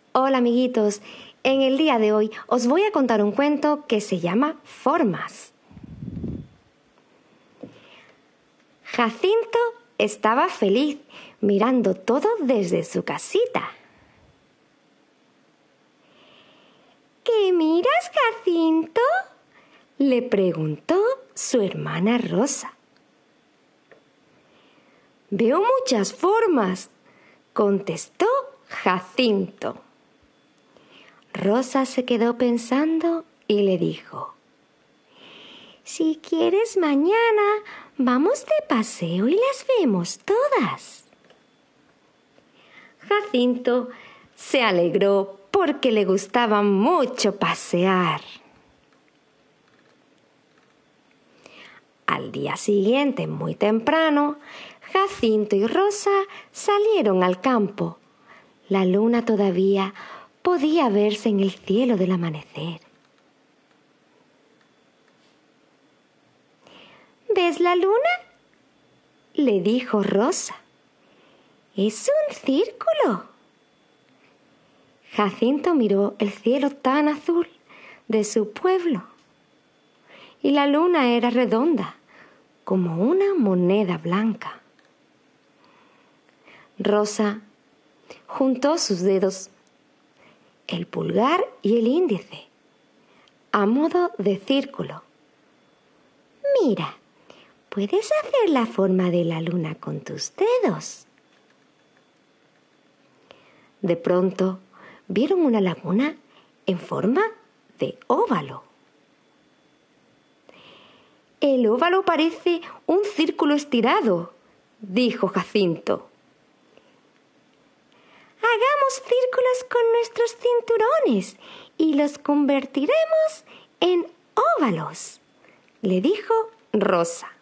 Hola amiguitos, en el día de hoy os voy a contar un cuento que se llama Formas. Jacinto estaba feliz mirando todo desde su casita. ¿Qué miras, Jacinto?, le preguntó su hermana Rosa. Veo muchas formas, contestó Jacinto. Rosa se quedó pensando y le dijo: si quieres, mañana vamos de paseo y las vemos todas. Jacinto se alegró porque le gustaba mucho pasear. Al día siguiente, muy temprano, Jacinto y Rosa salieron al campo. La luna todavía podía verse en el cielo del amanecer. ¿Ves la luna?, le dijo Rosa. Es un círculo. Jacinto miró el cielo tan azul de su pueblo y la luna era redonda como una moneda blanca. Rosa juntó sus dedos, el pulgar y el índice, a modo de círculo. Mira, puedes hacer la forma de la luna con tus dedos. De pronto vieron una laguna en forma de óvalo. El óvalo parece un círculo estirado, dijo Jacinto. Hagamos círculos con nuestros cinturones y los convertiremos en óvalos, le dijo Rosa.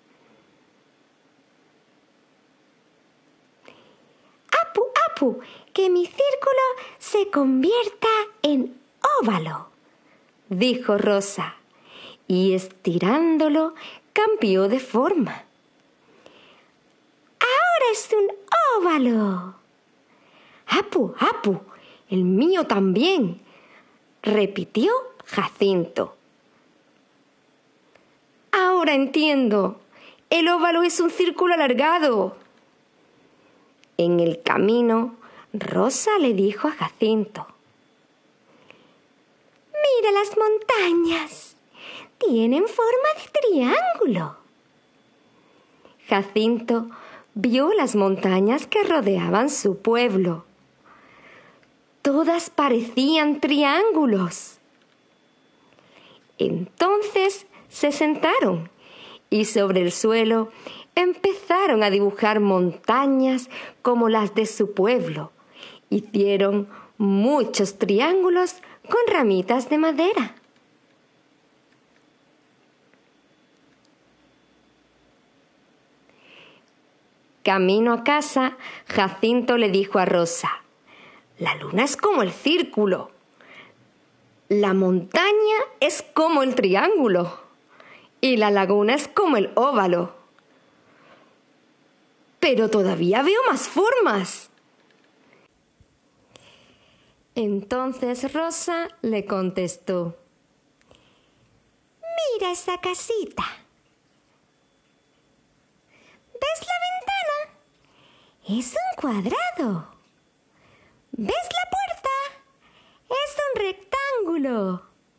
¡Apu, apu! ¡Que mi círculo se convierta en óvalo!, dijo Rosa, y estirándolo cambió de forma. ¡Ahora es un óvalo! ¡Apu, apu! ¡El mío también!, repitió Jacinto. Ahora entiendo. El óvalo es un círculo alargado. En el camino, Rosa le dijo a Jacinto: mira las montañas. Tienen forma de triángulo. Jacinto vio las montañas que rodeaban su pueblo. Todas parecían triángulos. Entonces se sentaron y sobre el suelo empezaron a dibujar montañas como las de su pueblo. Hicieron muchos triángulos con ramitas de madera. Camino a casa, Jacinto le dijo a Rosa: la luna es como el círculo. La montaña es como el triángulo. Y la laguna es como el óvalo. Pero todavía veo más formas. Entonces Rosa le contestó: mira esa casita. ¿Ves la ventana? Es un cuadrado. ¿Ves la puerta? Es un rectángulo.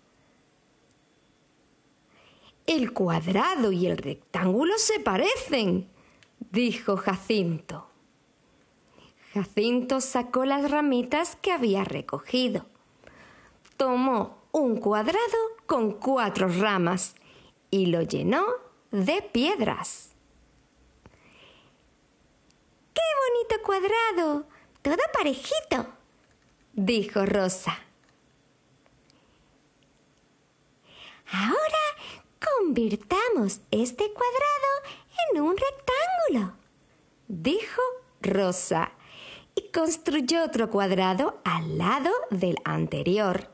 El cuadrado y el rectángulo se parecen, dijo Jacinto. Jacinto sacó las ramitas que había recogido. Tomó un cuadrado con 4 ramas y lo llenó de piedras. ¡Qué bonito cuadrado! Todo parejito, dijo Rosa. Ahora convirtamos este cuadrado en un rectángulo, dijo Rosa, y construyó otro cuadrado al lado del anterior.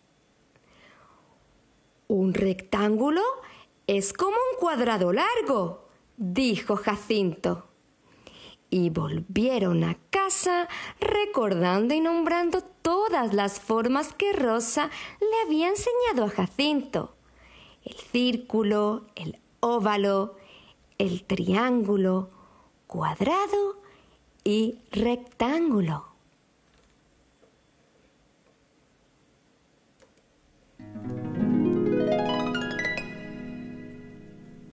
Un rectángulo es como un cuadrado largo, dijo Jacinto. y volvieron a casa recordando y nombrando todas las formas que Rosa le había enseñado a Jacinto. El círculo, el óvalo, el triángulo, cuadrado y rectángulo.